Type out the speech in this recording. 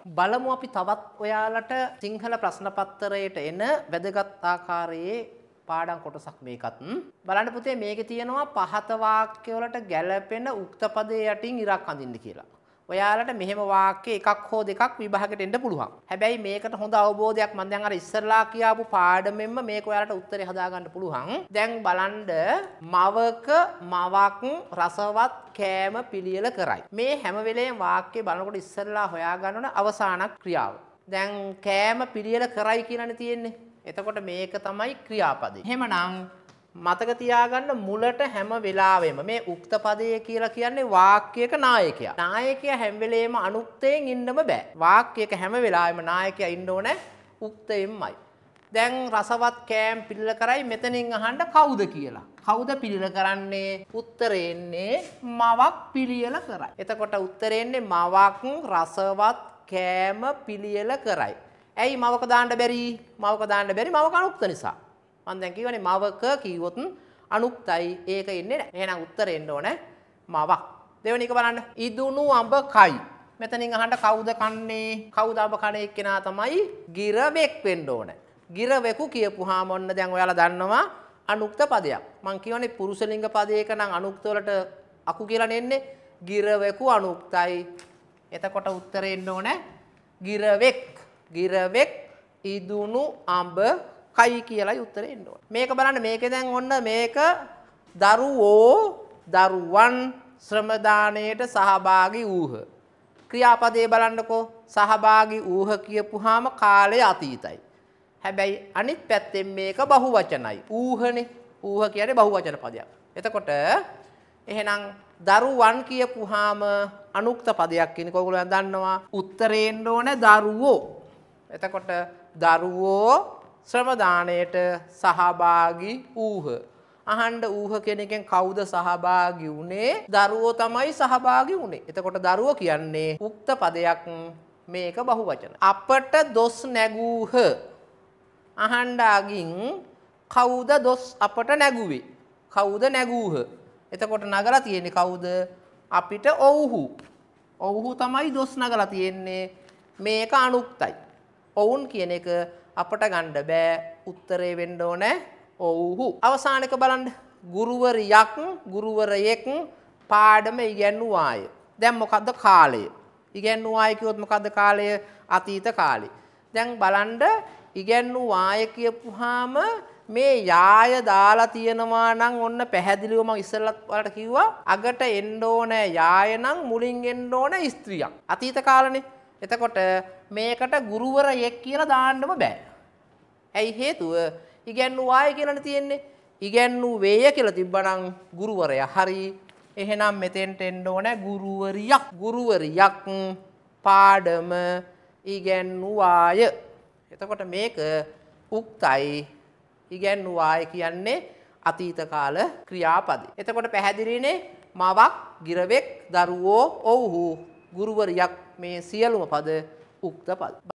බලමු අපි තවත් ඔයාලට සිංහල ප්‍රශ්න පත්‍රයට එන වැදගත් ආකාරයේ පාඩම් කොටසක් මේකත්. බලන්න පුතේ මේකේ තියෙනවා පහත වාක්‍ය වලට ගැලපෙන උක්ත පදයේ යටින් ඉරක් අඳින්න කියලා. ඔයාලට මෙහෙම වාක්‍ය එකක් හෝ දෙකක් විභාගයට එන්න පුළුවන්. හැබැයි මේකට හොඳ අවබෝධයක් මම දැන් අර ඉස්සරලා කියාපු පාඩමෙන්ම මේක ඔයාලට උත්තරේ හදාගන්න පුළුවන්. දැන් බලන්න මවක මවක් රසවත් කෑම පිළියෙල කරයි. මේ හැම වෙලේම වාක්‍ය බලනකොට ඉස්සරලා හොයාගන්න ඕන අවසාන ක්‍රියාව. දැන් කෑම පිළියෙල කරයි කියලානේ තියෙන්නේ. එතකොට මේක තමයි ක්‍රියාපදේ. එහෙමනම් මතක තියාගන්න මුලට හැම වෙලාවෙම මේ උක්ත පදය කියලා කියන්නේ වාක්‍යයක නායකයා. නායකයා හැම වෙලේම අනුක්තයෙන් ඉන්නම බෑ. වාක්‍යයක හැම වෙලාවෙම නායකයා ඉන්න ඕනේ උක්තයෙන්මයි. දැන් රසවත් කෑම පිළිල කරයි මෙතනින් අහන්න කවුද කියලා. කවුද පිළිල කරන්නේ? උත්තරේ එන්නේ මවක් පිළියෙල කරයි. එතකොට උත්තරේ එන්නේ මවක් රසවත් කෑම පිළියෙල කරයි. ඇයි මවක දාන්න බැරි? මවක දාන්න බැරි මවක අනුක්ත නිසා. මම දැන් කියවනේ මවක කිව්වොත් අනුක්තයි ඒක ඉන්නේ නැහැ. එහෙනම් උත්තරේ එන්න ඕනේ මවක්. දෙවෙනි එක බලන්න. ඉදුණු අඹ කයි. මෙතනින් අහන්න කවුද කන්නේ? කවුද අඹ කන්නේ එක්කෙනා තමයි ගිරවෙක් වෙන්න ඕනේ. ගිරවෙකු කියපුවාම ඔන්න දැන් ඔයාලා දන්නවා අනුක්ත පදයක්. මම කියවනේ පුරුෂලිංග පදයක නම් අනුක්ත වලට අකු කියලා නෙන්නේ. ගිරවෙකු අනුක්තයි. එතකොට උත්තරේ එන්න ඕනේ ගිරවෙක්. ගිරවෙක් ඉදුණු අඹ කයි කියලායි උත්තරේ එන්න ඕනේ. මේක බලන්න මේකේ දැන් ඔන්න මේක දරුවෝ දරුවන් ශ්‍රම දාණයට සහභාගී වූහ. ක්‍රියාපදේ බලන්නකෝ සහභාගී වූහ කියපුවාම කාලය අතීතයි. හැබැයි අනිත් පැත්තෙන් මේක බහුවචනයි. ඌහනේ. ඌහ කියන්නේ බහුවචන පදයක්. එතකොට එහෙනම් දරුවන් කියපුවාම අනුක්ත පදයක් කියන්නේ කොහොමද දන්නවා? උත්තරේ එන්න ඕනේ දරුවෝ. එතකොට දරුවෝ ශ්‍රම දාණයට සහභාගී වූහ. අහන්න ඌහ කියන එකෙන් කවුද සහභාගී වුනේ? දරුවෝ තමයි සහභාගී වුනේ. එතකොට දරුවෝ කියන්නේ උක්ත පදයක් මේක බහුවචන. අපට දොස් නැගූහ. අහන්න අගින් කවුද දොස් අපට නැගුවේ? කවුද නැගූහ? එතකොට නගලා තියෙන්නේ කවුද? අපිට ඔව්හු. ඔව්හු තමයි දොස් නගලා තියෙන්නේ. මේක අනුක්තයි. ඔවුන් කියන එක අපට ගන්න බෑ. උත්තරේ වෙන්න ඕනේ ඔව්හු. අවසාන එක බලන්න. ගුරුවරියක් ගුරුවරයෙක් පාඩම ඉගැන්නුවාය. දැන් මොකද්ද කාලය? ඉගැන්නුවාය කිව්වොත් මොකද්ද කාලය? අතීත කාලේ. දැන් බලන්න ඉගැන්නුවාය කියපුවාම මේ යාය දාලා තියෙනවා නම් ඔන්න පැහැදිලිව මම ඉස්සෙල්ලත් ඔයාලට කිව්වා අගට එන්න ඕනේ යාය නම් මුලින් එන්න ඕනේ ස්ත්‍රියක්. අතීත කාලනේ. එතකොට මේකට ගුරුවරයෙක් කියලා දාන්නම බෑ. ඇයි හේතුව? ඉගැන්නුවාය කියලානේ තියෙන්නේ. ඉගැන්නුවේය කියලා තිබ්බනම් ගුරුවරයා හරි. එහෙනම් මෙතෙන්ට එන්න ඕනේ ගුරුවරියක්. ගුරුවරියක් පාඩම ඉගැන්නුවාය. එතකොට මේක උක්තයි. ඉගැන්නුවාය කියන්නේ අතීත කාල ක්‍රියාපදේ. එතකොට පැහැදිලිනේ මවක්, ගිරවෙක්, දරුවෝ, ඔව්හු, ගුරුවරියක් මේ සියලුම පද උක්ත පද.